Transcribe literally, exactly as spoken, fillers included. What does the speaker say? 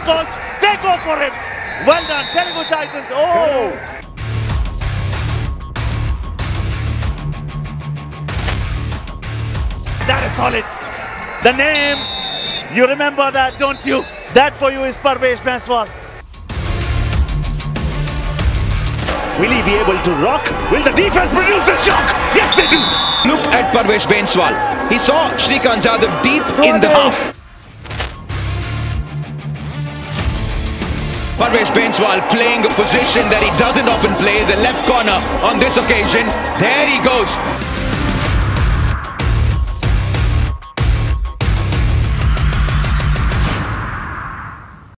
course, they go for him. Well done, Telugu Titans. Oh! That is solid. The name, you remember that, don't you? That for you is Parvesh Bhainswal. Will he be able to rock? Will the defense produce the shock? Yes, they do. Look at Parvesh Bhainswal. He saw Shrikant Jadhav deep in the half. Parvesh Bhainswal playing a position that he doesn't often play, the left corner on this occasion. There he goes.